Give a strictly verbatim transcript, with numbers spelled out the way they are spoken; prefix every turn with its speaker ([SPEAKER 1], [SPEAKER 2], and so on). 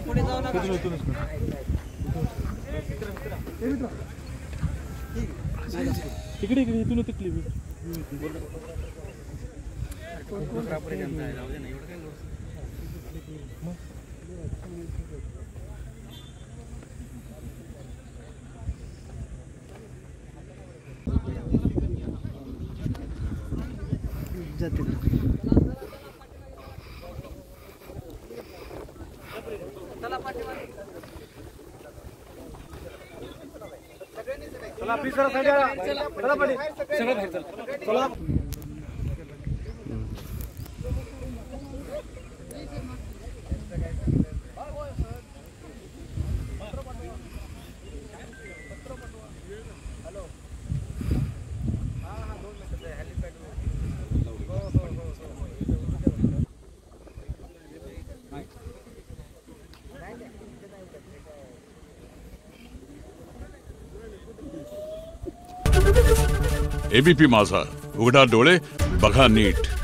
[SPEAKER 1] इकडे इकडे इथून तिकली
[SPEAKER 2] जाते चला प्लीज जरा साइड चला पाटील सगळं बाहेर चला चला
[SPEAKER 3] एबीपी माझा, उघडा डोळे बघा नीट.